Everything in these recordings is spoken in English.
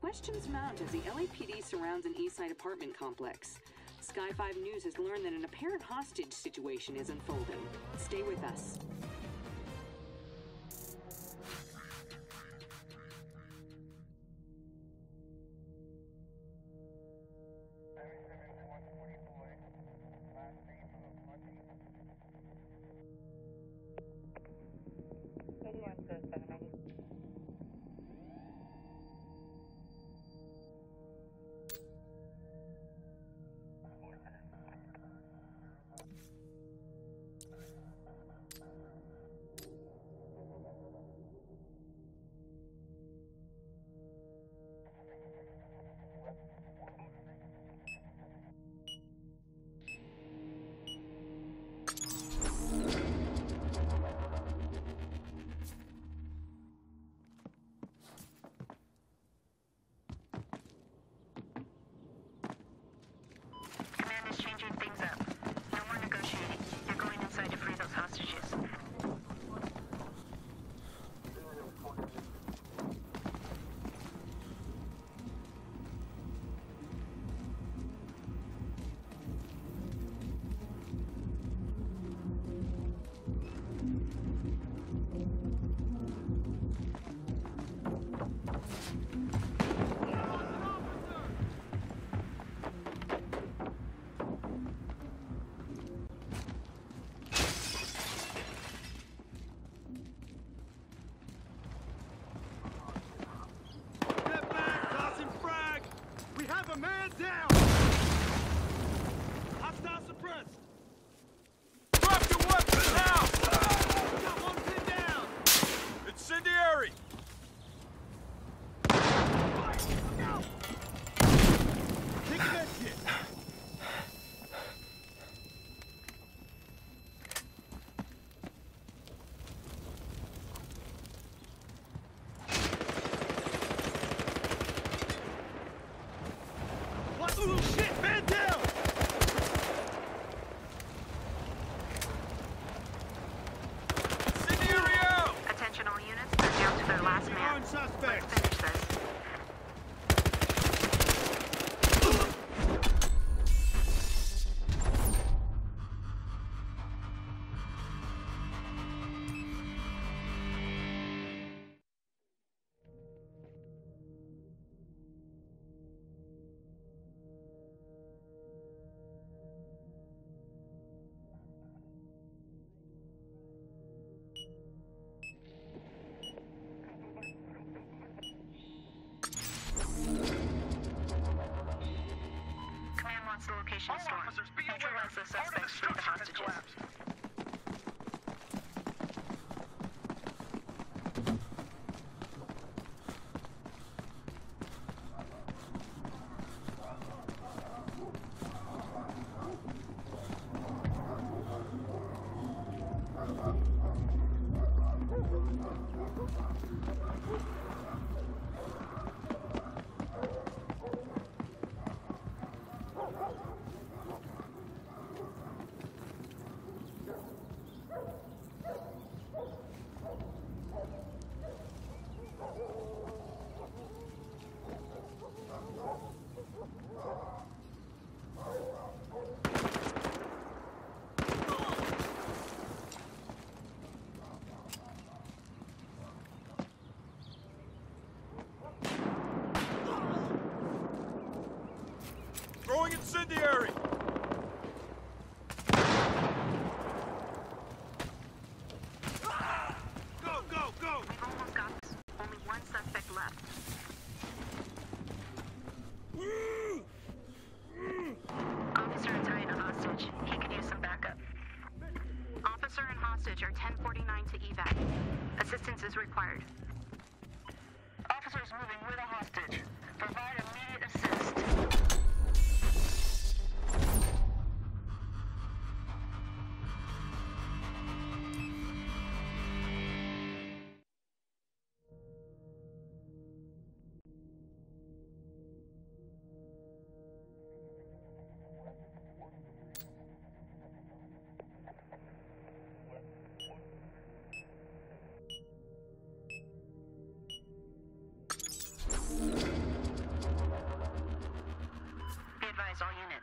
Questions mount as the LAPD surrounds an Eastside apartment complex. Sky 5 News has learned that an apparent hostage situation is unfolding. Stay with us. Man down! Hostile suppressed! Drop your weapons now! Got one pin down! Incendiary! No! Take that shit! Ooh, shit! Man down! Incendiary out! Attention all units, they're down to their last man. Suspects. Let's finish this. The location is stormed. Neutralize the suspects, free the hostages. Throwing incendiary! Go, go, go! We've almost got this. Only one suspect left. Officer and tying a hostage. He could use some backup. Officer and hostage are 1049 to evac. Assistance is required. Officers moving with a hostage. Provide immediate assist.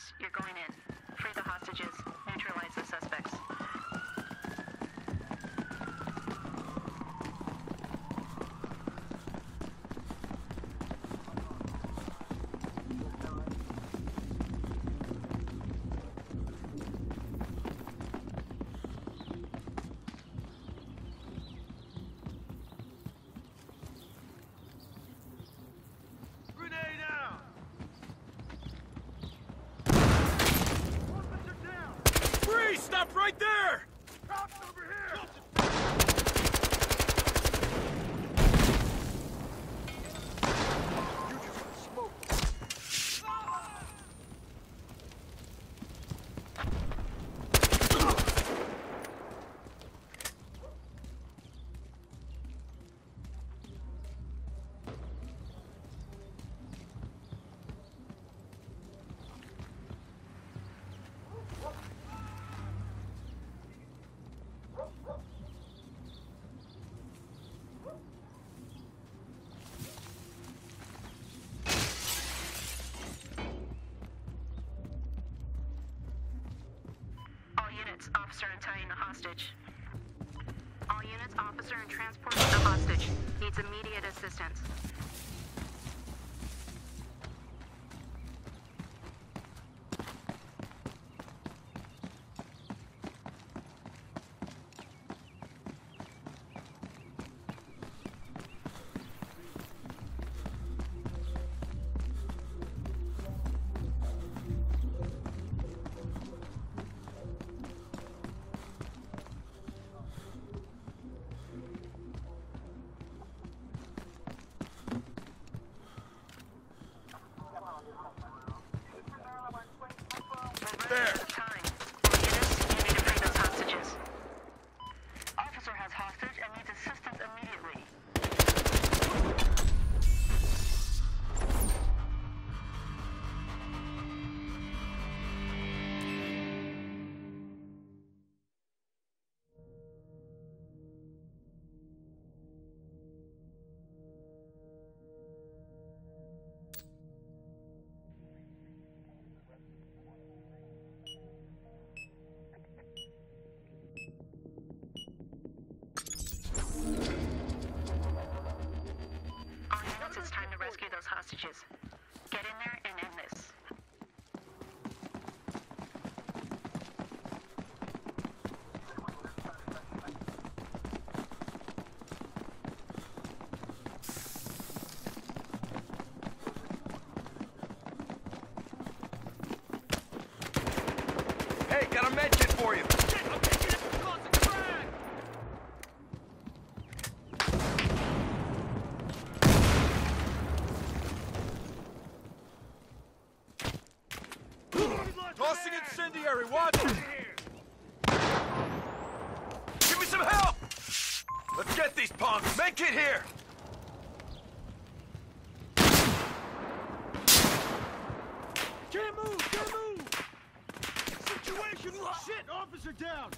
units. You're going in. Free the hostages. Neutralize the suspects. Grenade out! Freeze! Stop right there! Cops over here! You just got smoked. All units, officer untying the hostage. All units, officer and transporting the hostage. Needs immediate assistance. There! Time. All units, you need to free those hostages. Officer has hostage and needs assistance immediately. All units, it's time to rescue those hostages. Get in there and end this. Hey, got a med kit for you! Shit, I'm taking it from causing drag! Tossing incendiary, watch it! Give me some help! Let's get these punks! Make it here! Can't move! Can't move! Situation! Shit! Officer down!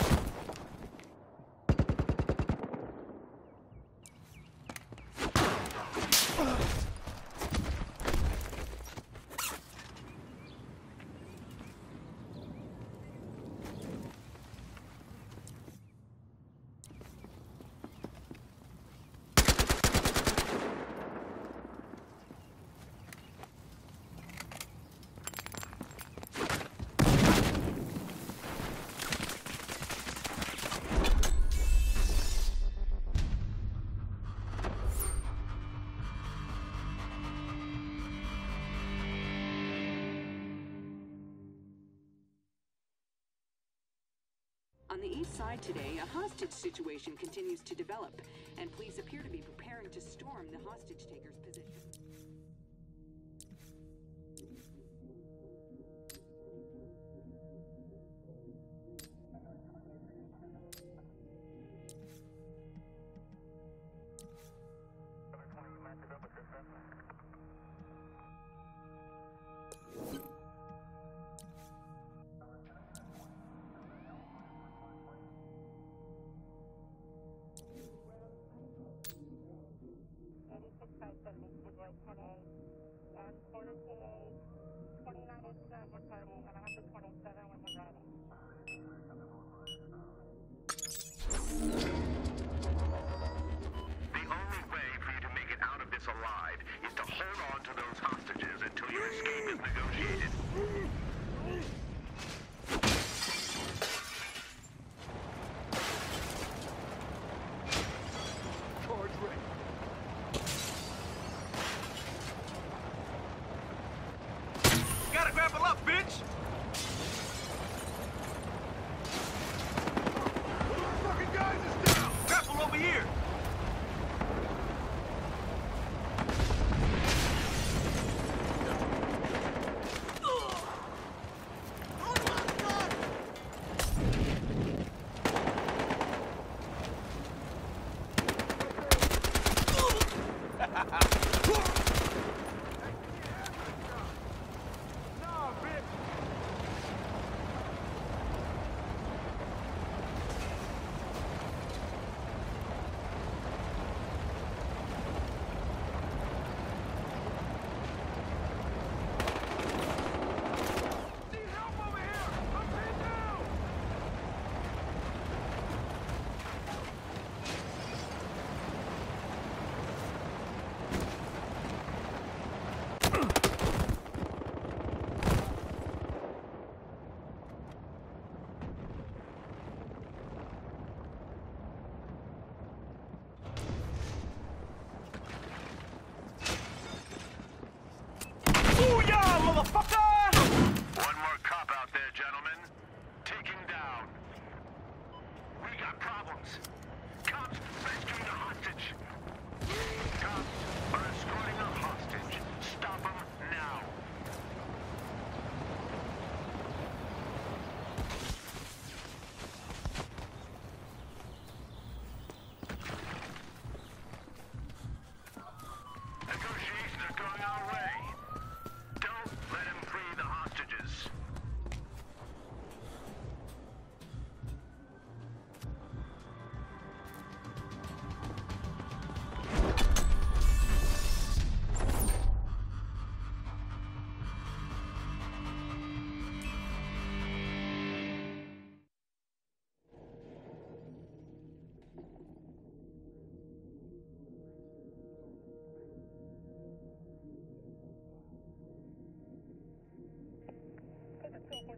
On the east side today, a hostage situation continues to develop, and police appear to be preparing to storm the hostage taker's position.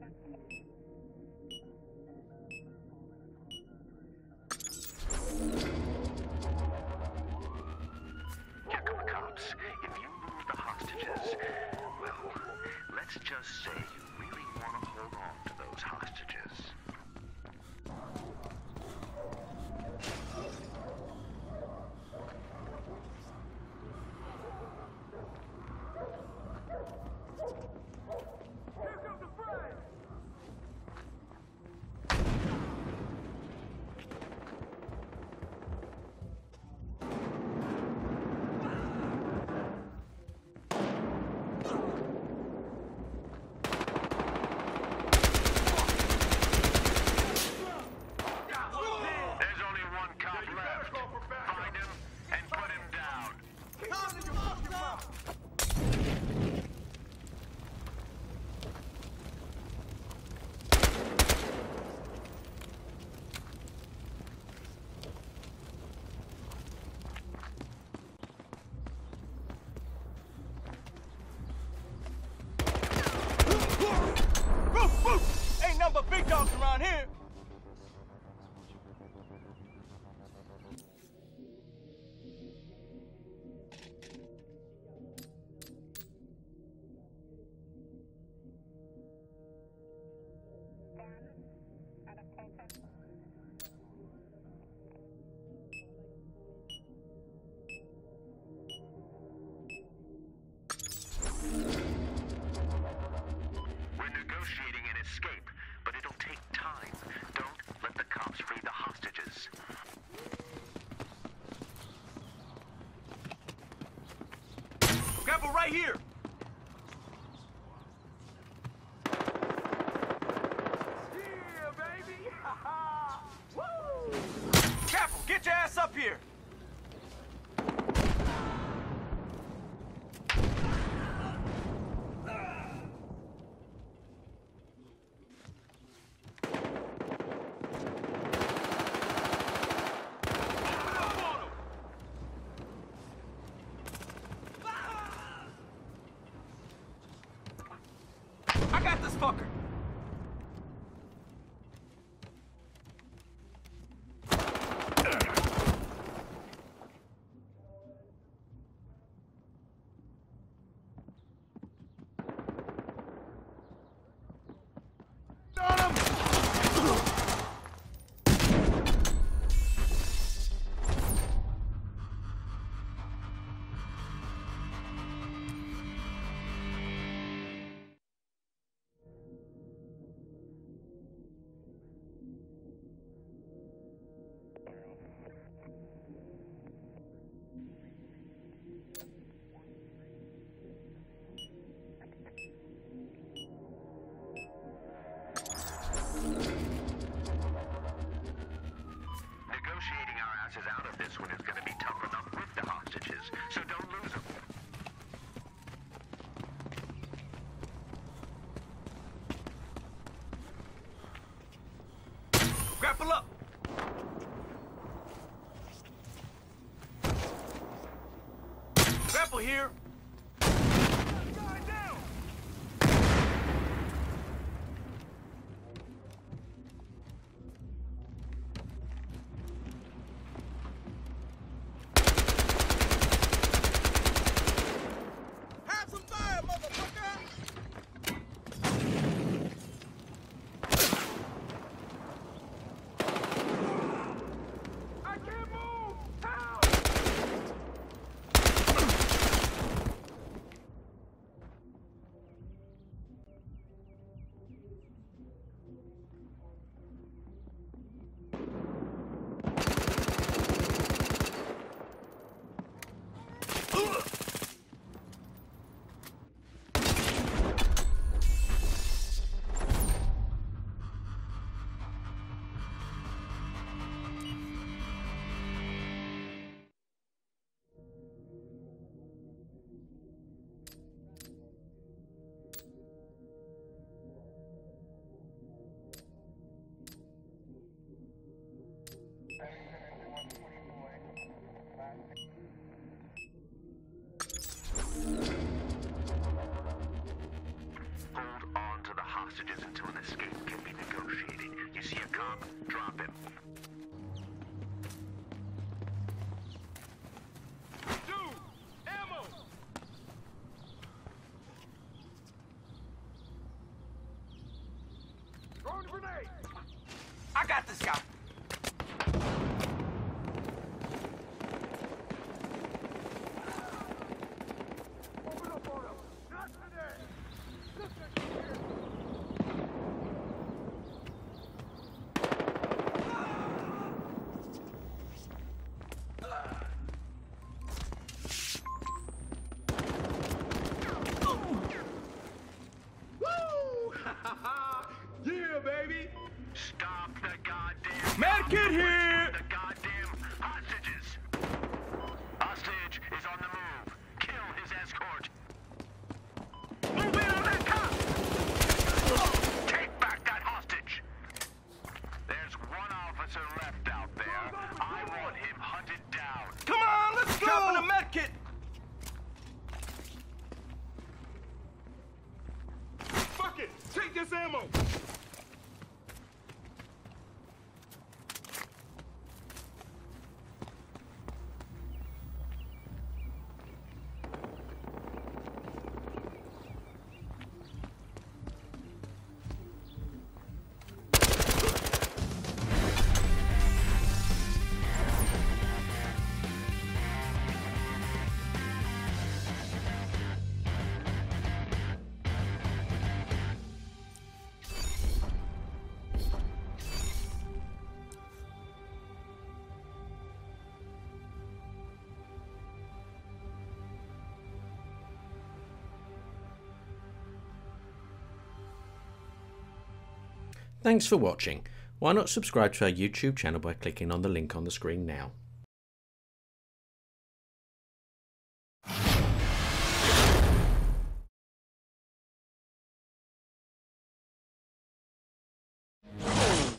Here come the cops. If you lose the hostages, well, let's just say you really want to hold on to those hostages. Ain't nothing but big dogs around here. We're negotiating an escape, but it'll take time. Don't let the cops free the hostages. Grapple right here. Yeah, baby. Woo! Grapple, get your ass up here. I got this fucker. Got him! Negotiating our asses out of this one is going to be tough enough with the hostages, so don't lose them. Grapple up. Grapple here. Guy down. Have some fire, motherfucker! I can't move! Help! hostages until an escape can be negotiated. You see a cop? Drop him. Dude! Ammo! Throwing a grenade! I got this guy! Open up on him! Not today! Yeah, baby! Stop the goddamn... Medkit here! The goddamn hostages! Hostage is on the move. Kill his escort. Move in on that cop! Take back that hostage! There's one officer left out there. I want him hunted down. Come on, let's go! Dropping a medkit! Fuck it! Take this ammo! Thanks for watching. Why not subscribe to our YouTube channel by clicking on the link on the screen now.